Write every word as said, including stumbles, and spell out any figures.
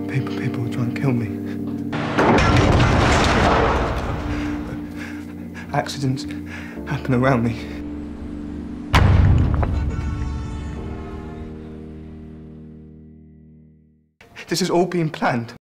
People, people try and kill me. Accidents happen around me. This is all being planned.